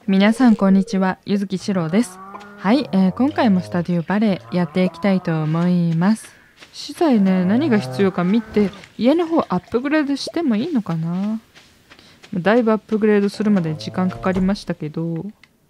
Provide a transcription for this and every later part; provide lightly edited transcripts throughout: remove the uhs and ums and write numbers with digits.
皆さんこんにちは、ゆずきしろうです。はい、今回もスタディオバレーやっていきたいと思います。資材ね、何が必要か見て家の方アップグレードしてもいいのかな。だいぶアップグレードするまで時間かかりましたけど、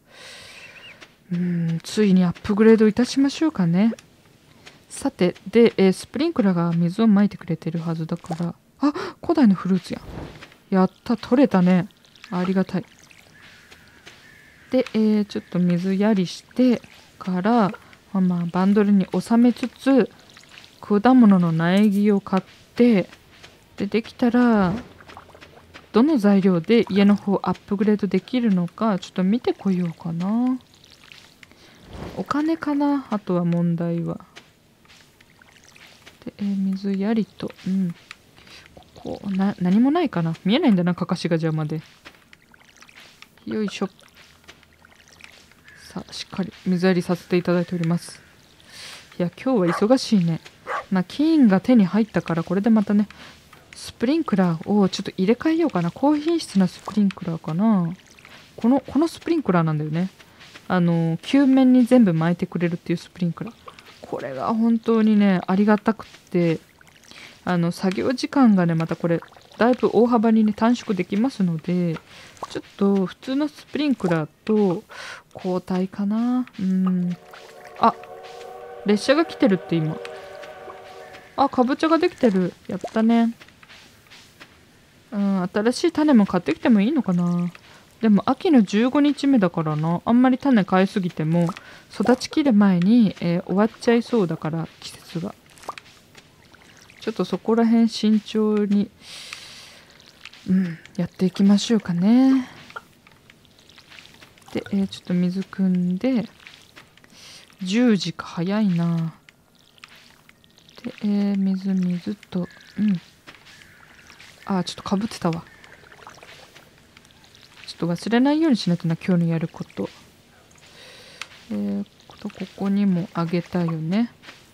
ついにアップグレードいたしましょうかね。さてで、スプリンクラーが水をまいてくれてるはずだから、あ、古代のフルーツやった、取れたね。ありがたい。で、ちょっと水やりしてから、バンドルに収めつつ果物の苗木を買って、できたらどの材料で家の方アップグレードできるのかちょっと見てこようかな。お金かな、あとは問題は。で、水やりと、ここ何もないかな。見えないんだな、かかしが邪魔で。よいしょ。さあ、しっかり水やりさせていただいております。いや、今日は忙しいね。金が手に入ったから、これでまたね、スプリンクラーをちょっと入れ替えようかな。高品質なスプリンクラーかな。このスプリンクラーなんだよね。球面に全部巻いてくれるっていうスプリンクラー。これが本当にね、ありがたくって、作業時間がね、またこれだいぶ大幅にね短縮できますので、ちょっと普通のスプリンクラーと交代かな。あ、列車が来てるって今。あ、かぼちゃができてる。やったね。新しい種も買ってきてもいいのかな。でも秋の15日目だからな。あんまり種買いすぎても育ちきる前に、終わっちゃいそうだから、季節が。ちょっとそこら辺慎重に、やっていきましょうかね。で、ちょっと水汲んで、10時か、早いな。で、水と、ちょっとかぶってたわ。ちょっと忘れないようにしないとな、今日のやること。ここにもあげたよね。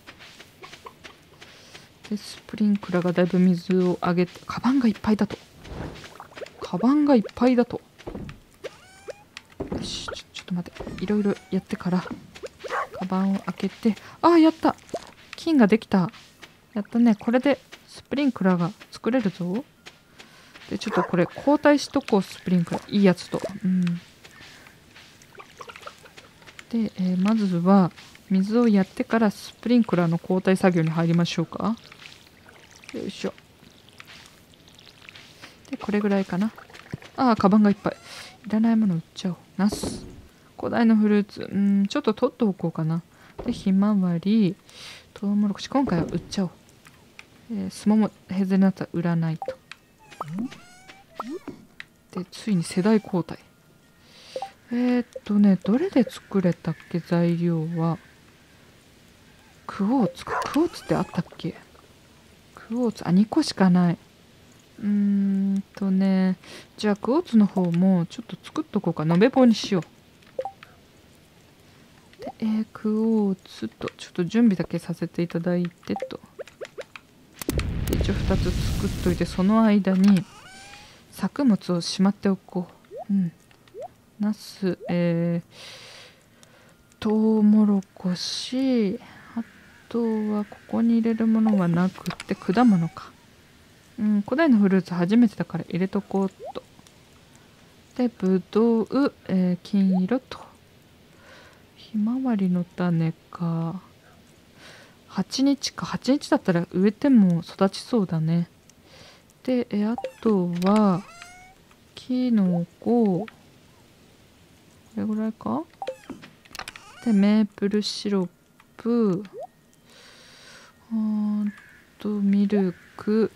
で、スプリンクラーがだいぶ水をあげて、カバンがいっぱいだと。よし、ちょっと待って。いろいろやってから、カバンを開けて、やった、金ができた。やったね。これでスプリンクラーが作れるぞ。で、ちょっとこれ交代しとこう、スプリンクラー。いいやつと。で、まずは水をやってからスプリンクラーの交代作業に入りましょうか。よいしょ。で、これぐらいかな。カバンがいっぱい。いらないもの売っちゃおう。ナス。古代のフルーツ。ちょっと取っておこうかな。で、ひまわり、トウモロコシ。今回は売っちゃおう。スモモヘゼルナッツは売らないと。で、ついに世代交代。どれで作れたっけ、材料は。クォーツか。クォーツってあったっけ。クォーツ、2個しかない。じゃあクォーツの方もちょっと作っとこうか。延べ棒にしよう。で、クォーツとちょっと準備だけさせていただいてと。で、一応2つ作っといて、その間に作物をしまっておこう。ナス、トウモロコシ、あとはここに入れるものはなくって果物か。古代のフルーツ初めてだから入れとこうと。で、ぶどう、金色と。ひまわりの種か。8日か。8日だったら植えても育ちそうだね。で、あとはキノコ、これぐらいか。で、メープルシロップ、ミルク、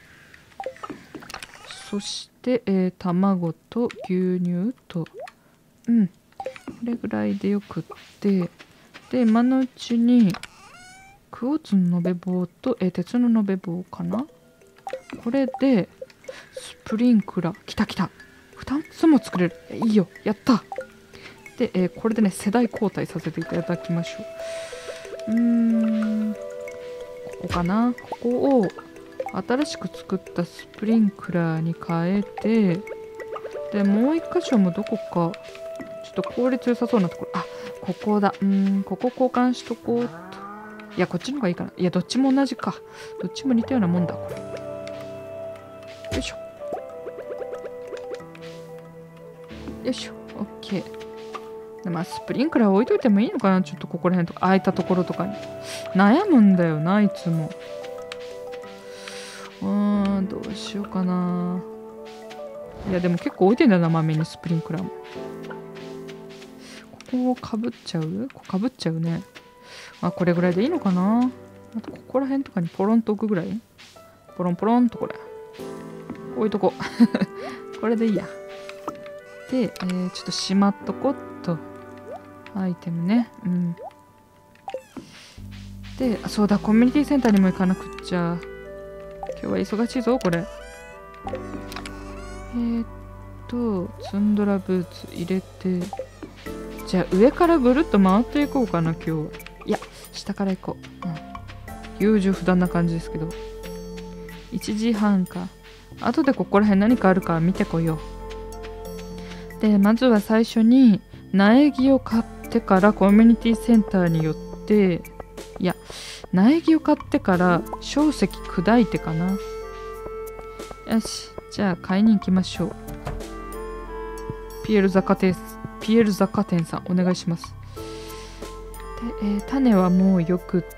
そして、卵と牛乳と、これぐらいでよくって、で、今のうちにクォーツの延べ棒と、鉄の延べ棒かな。これでスプリンクラー、来た2つも作れる。いいよ、やった。で、これでね、世代交代させていただきましょう。ここかな。ここを新しく作ったスプリンクラーに変えて、で、もう一箇所もどこかちょょっと効率良さそうなところ。あ、ここだ。ここ交換しとこうと。いや、こっちの方がいいかな。いや、どっちも同じか。どっちも似たようなもんだ、これ。よいしょ。よいしょ。オッケー。まあ、スプリンクラー置いといてもいいのかな、ちょっとここら辺とか、空いたところとかに。悩むんだよな、いつも。どうしようかな。いや、でも結構置いてんだな、豆にスプリンクラーも。ここをかぶっちゃう？かぶっちゃうね。まあ、これぐらいでいいのかな。あと、ここら辺とかにポロンと置くぐらい？ポロンポロンとこれ。置いとこう。これでいいや。で、ちょっとしまっとこっと。アイテムね。で、あ、そうだ、コミュニティセンターにも行かなくっちゃ。今日は忙しいぞ、これ。ツンドラブーツ入れて。じゃあ、上からぐるっと回っていこうかな、今日は。いや、下から行こう。優柔不断な感じですけど。1時半か。後でここら辺何かあるか見てこよう。で、まずは最初に苗木を買ってからコミュニティセンターに寄って、いや、苗木を買ってから硝石砕いてかな。よし、じゃあ買いに行きましょう。ピエール雑貨店さん、お願いします。で、種はもうよくって、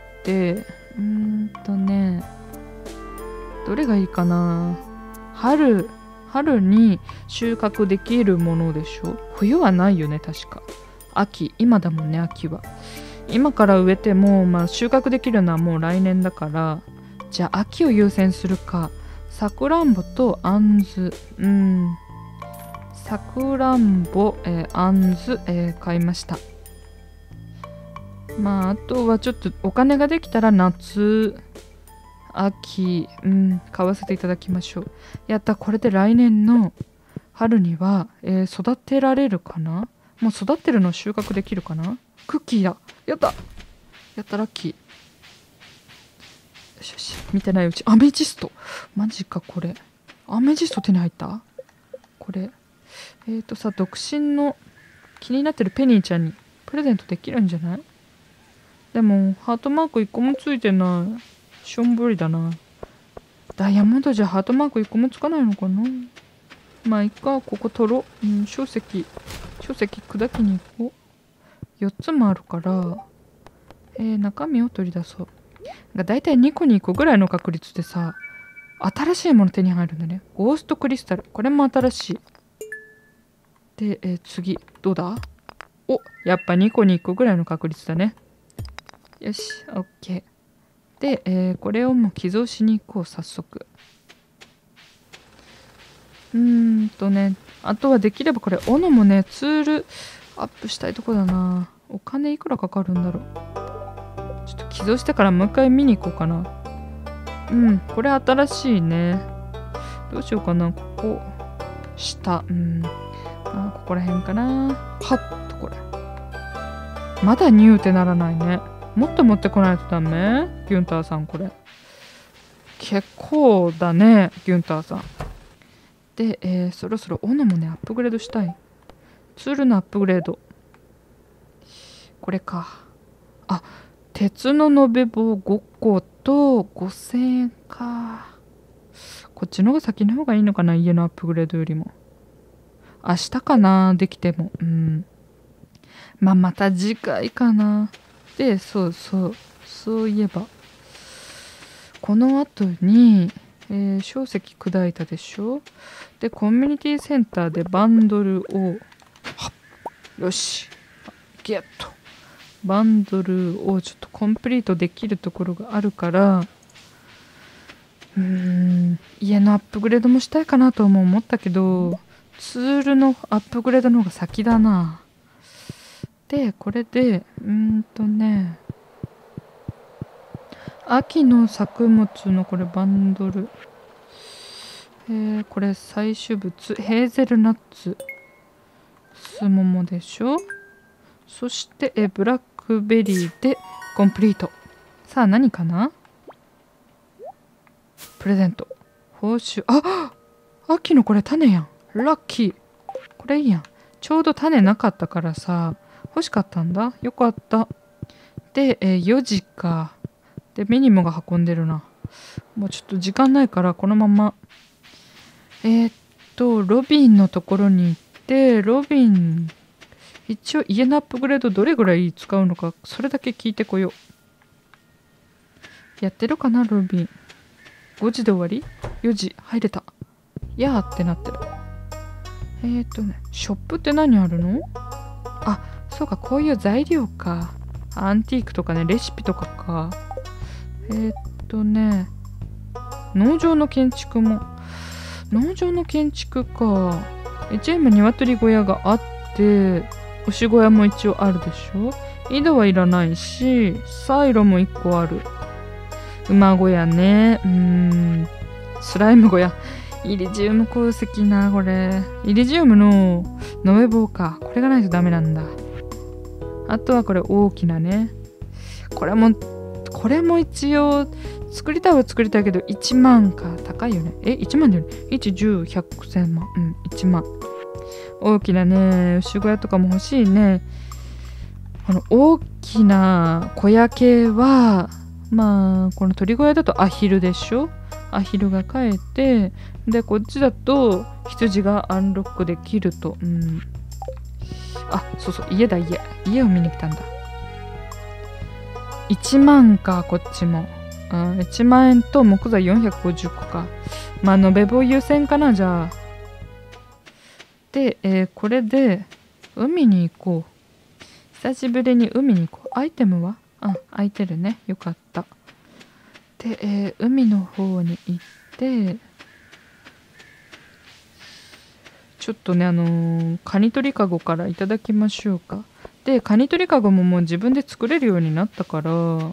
どれがいいかな。春に収穫できるものでしょ。冬はないよね、確か。秋、今だもんね、秋は。今から植えても、まあ、収穫できるのはもう来年だから、じゃあ秋を優先するか。さくらんぼとあんず。さくらんぼ、あんず、買いました。まあ、あとはちょっとお金ができたら夏、秋、買わせていただきましょう。やった、これで来年の春には、育てられるかな。もう育ってるの収穫できるかな。クッキーだ。やった、ラッキー。よしよし、見てないうち。アメジスト、マジか。これアメジスト手に入った。これ独身の気になってるペニーちゃんにプレゼントできるんじゃない？でもハートマーク1個もついてない。しょんぼりだな。ダイヤモンドじゃハートマーク1個もつかないのかな。まあいっか、ここ取ろう。硝石砕きに行こう。4つもあるから、中身を取り出そう。だいたい2個に1個ぐらいの確率でさ、新しいもの手に入るんだね。ゴーストクリスタル、これも新しい。で、次どうだ。お、やっぱ2個に1個ぐらいの確率だね。よし、オッケー。で、これをもう寄贈しに行こう、早速。あとはできればこれ斧もね、ツールアップしたいとこだな。お金いくらかかるんだろう。ちょっと寄贈してからもう一回見に行こうかな。これ新しいね。どうしようかな。ここ下、ここら辺かな。パッとこれ。まだニューってならないね。もっと持ってこないとダメ？ギュンターさん、これ。結構だね、ギュンターさん。で、そろそろ斧もね、アップグレードしたい。ツールのアップグレード。これか。あ、鉄の延べ棒5個と5000円か。こっちの方が先の方がいいのかな、家のアップグレードよりも。明日かな、できても。まあ、また次回かな。で、そういえば。この後に、硝石砕いたでしょ。で、コミュニティセンターでバンドルを、よし、ゲット。バンドルをちょっとコンプリートできるところがあるから、家のアップグレードもしたいかなとも思ったけど、ツールのアップグレードの方が先だな。で、これで、秋の作物のこれバンドル。これ採取物。ヘーゼルナッツ。スモモでしょ。そして、ブラックベリーでコンプリート。さあ、何かな。プレゼント。報酬。秋のこれ種やん。ラッキー。これいいやん。 ちょうど種なかったからさ、欲しかったんだ。よかった。で、4時か。で、ミニモが運んでるな。もうちょっと時間ないからこのままロビンのところに行って、ロビン一応家のアップグレードどれぐらい使うのかそれだけ聞いてこよう。やってるかなロビン。5時で終わり？ 4 時入れた。やーってなってる。ショップって何あるの？あ、そうか、こういう材料か。アンティークとかね、レシピとかか。農場の建築も。農場の建築か。一応今鶏小屋があって、牛小屋も一応あるでしょ。井戸はいらないし、サイロも1個ある。馬小屋ね。スライム小屋。イリジウム鉱石な、これ。イリジウムの延べ棒か。これがないとダメなんだ。あとはこれ大きなね。これも一応作りたいは作りたいけど1万か。高いよね。1万だよね。1、10、100、1000万。1万。大きなね、牛小屋とかも欲しいね。この大きな小屋系は、まあ、この鳥小屋だとアヒルでしょ。アヒルが飼えて、で、こっちだと羊がアンロックできると。あ、そうそう、家だ、家を見に来たんだ。1万か、こっちも。1万円と木材450個か。まあ、延べ棒優先かな、じゃあ。で、これで、海に行こう。久しぶりに海に行こう。アイテムは？空いてるね。よかった。で、海の方に行って、ちょっとね、カニ取りかごからいただきましょうか。で、カニ取りかごももう自分で作れるようになったから、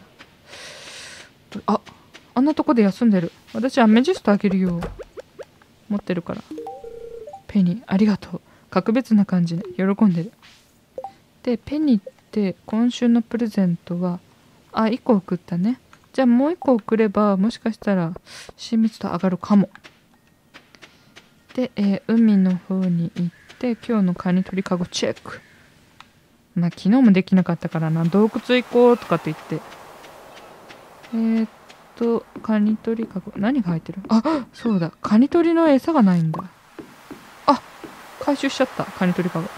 あんなとこで休んでる。私アメジストあげるよ。持ってるから。ペニー、ありがとう。格別な感じで喜んでる。で、ペニーって今週のプレゼントは、1個送ったね。じゃあもう1個送れば、もしかしたら親密度上がるかも。で、海の方に行って今日のカニ取りかごチェック。まあ昨日もできなかったからな。洞窟行こうとかって言ってカニ取りかご何が入ってる？そうだ、カニ取りの餌がないんだ。回収しちゃった。カニ取りかご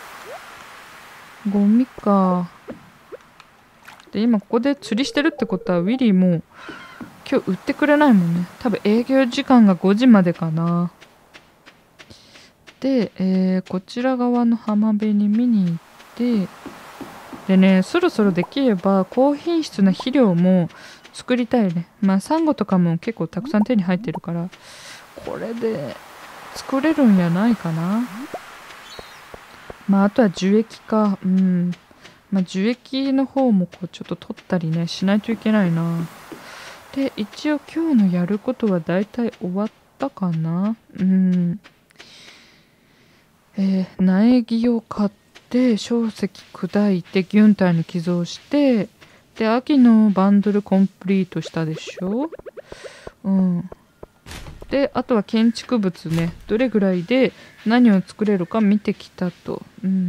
ゴミか。で今ここで釣りしてるってことはウィリーも今日売ってくれないもんね。多分営業時間が5時までかな。で、こちら側の浜辺に見に行って、でね、そろそろできれば高品質な肥料も作りたいね。まあサンゴとかも結構たくさん手に入ってるから、これで作れるんやないかな。まああとは樹液か。まあ樹液の方もこうちょっと取ったりねしないといけないな。で一応今日のやることはだいたい終わったかな。苗木を買って硝石砕いてギュンターに寄贈して、で秋のバンドルコンプリートしたでしょ。であとは建築物ね、どれぐらいで何を作れるか見てきたと。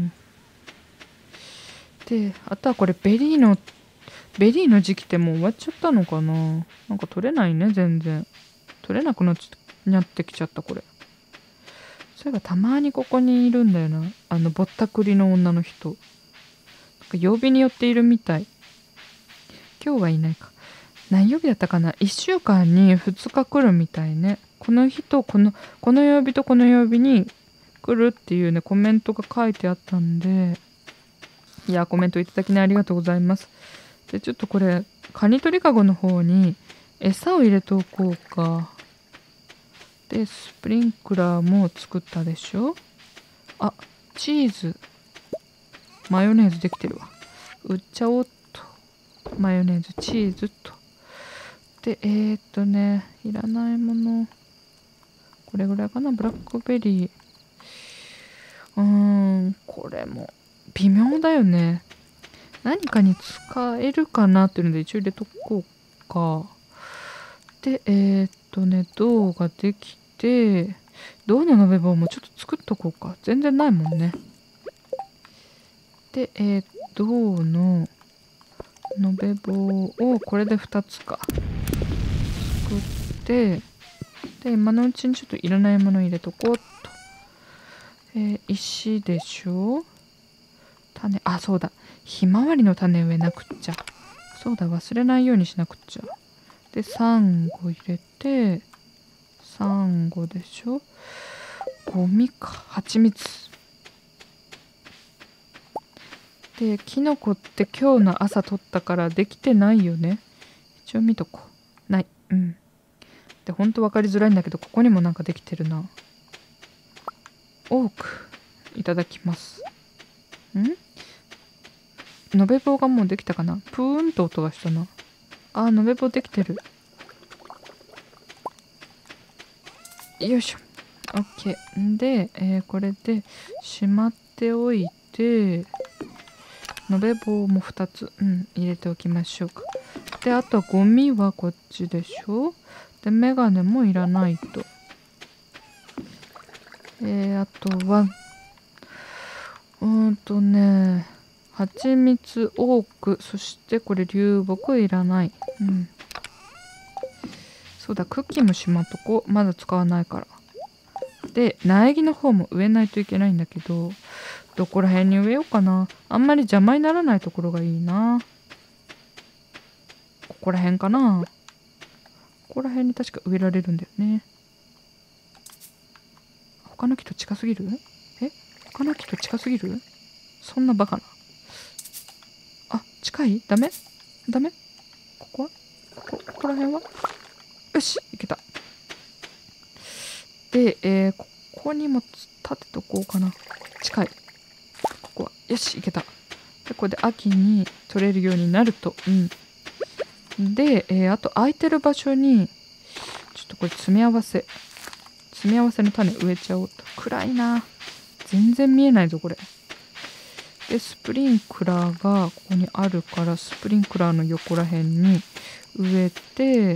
であとはこれベリーの時期ってもう終わっちゃったのかな。なんか取れないね。全然取れなくなってきちゃった。これそういえばたまにここにいるんだよな。ぼったくりの女の人。なんか曜日によっているみたい。今日はいないか。何曜日だったかな。1週間に2日来るみたいね。この日とこの曜日とこの曜日に来るっていうねコメントが書いてあったんで、いやコメントいただきねありがとうございます。でちょっとこれカニ取りかごの方に餌を入れておこうか。でスプリンクラーも作ったでしょ。チーズマヨネーズできてるわ。売っちゃおうっと。マヨネーズチーズと。でいらないものこれぐらいかな。ブラックベリーこれも微妙だよね。何かに使えるかなっていうので一応入れとこうか。で銅ができて、銅の延べ棒もちょっと作っとこうか。全然ないもんね。 で、銅の延べ棒をこれで2つか作って、で今のうちにちょっといらないもの入れとこうと。石でしょ。種、あ、そうだ、ひまわりの種植えなくっちゃ。そうだ、忘れないようにしなくっちゃ。でサンゴ入れて、サンゴでしょ。ゴミか、蜂蜜で、キノコって今日の朝取ったからできてないよね。一応見とこう。ない。うん。で、ほんと分かりづらいんだけど、ここにもなんかできてるな。多くいただきます。延べ棒がもうできたかな。プーンと音がしたな。あー、延べ棒できてる。よいしょ。OK。で、これでしまっておいて、延べ棒も2つ、入れておきましょうか。で、あとはゴミはこっちでしょ。で、メガネもいらないと。あとは、蜂蜜多く、そしてこれ流木いらない。そうだ、クッキーもしまっとこう。まだ使わないから。で、苗木の方も植えないといけないんだけど、どこら辺に植えようかな。あんまり邪魔にならないところがいいな。ここら辺かな。ここら辺に確か植えられるんだよね。他の木と近すぎる？他の木と近すぎる？そんなバカな。あ、近い？ダメ？ここは？ここら辺は？よし、いけた。で、ここにも立てとこうかな。近い。ここは。よし、いけた。で、これで秋に取れるようになると。で、あと空いてる場所に、ちょっとこれ詰め合わせの種植えちゃおうと。暗いな。全然見えないぞ、これ。で、スプリンクラーがここにあるから、スプリンクラーの横ら辺に植えて、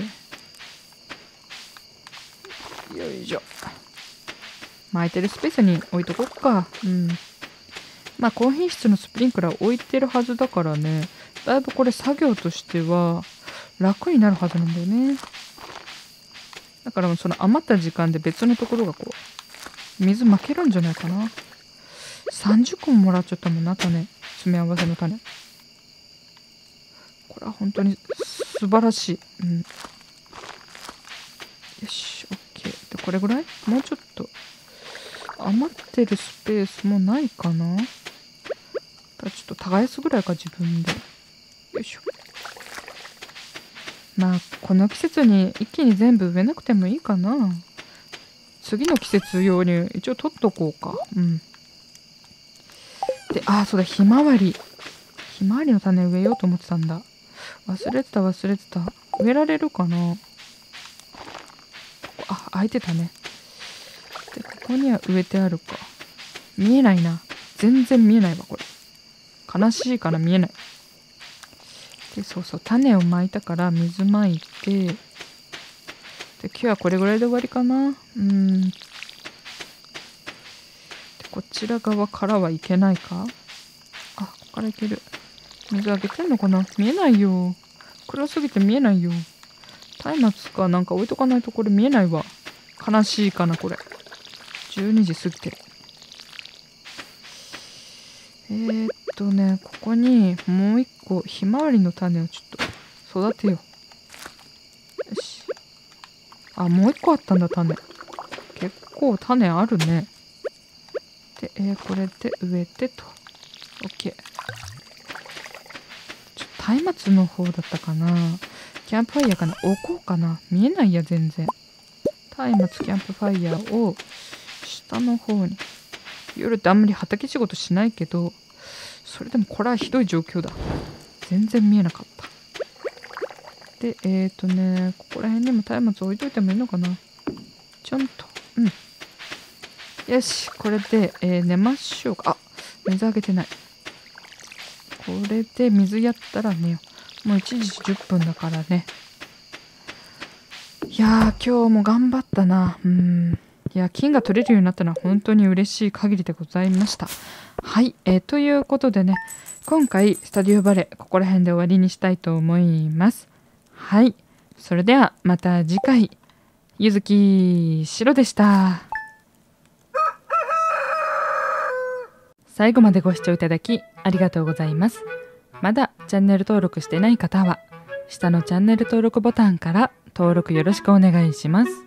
よいしょ。巻いてるスペースに置いとこっか。まあ、高品質のスプリンクラー置いてるはずだからね、だいぶこれ作業としては楽になるはずなんだよね。だからその余った時間で別のところがこう、水まけるんじゃないかな。30個ももらっちゃったもんな、種。詰め合わせの種。これは本当に素晴らしい。よし、OK。で、これぐらい？もうちょっと。余ってるスペースもないかな？ちょっと耕すぐらいか、自分で。よいしょ。まあ、この季節に一気に全部植えなくてもいいかな。次の季節用に一応取っとこうか。で、そうだ、ひまわりの種植えようと思ってたんだ。忘れてた。植えられるかな。開いてたね。で、ここには植えてあるか。見えないな。全然見えないわ、これ。悲しいから見えない。で、そうそう、種をまいたから水まいて、で、今日はこれぐらいで終わりかな。で、こちら側からはいけないか。ここからいける。水あげてんのかな。見えないよ。暗すぎて見えないよ。松明かなんか置いとかないとこれ見えないわ。悲しいかな、これ。12時過ぎてる。ここにもう一個ひまわりの種をちょっと育てよう。よし。もう一個あったんだ、種。結構種あるね。で、これで植えてと。OK。松明の方だったかな。キャンプファイヤーかな。置こうかな。見えないや、全然。松明キャンプファイヤーを下の方に。夜ってあんまり畑仕事しないけど、それでもこれはひどい状況だ。全然見えなかった。で、ここら辺にも松明置いといてもいいのかな。ちょんと。よし、これで、寝ましょうか。水あげてない。これで水やったら寝よう。もう1時10分だからね。いやー、今日も頑張ったな。 いや、金が取れるようになったのは本当に嬉しい限りでございました。はい、ということでね、今回スタディオバレここら辺で終わりにしたいと思います。はい、それではまた次回。ゆずきしろでした。最後までご視聴いただきありがとうございます。まだチャンネル登録してない方は下のチャンネル登録ボタンから登録よろしくお願いします。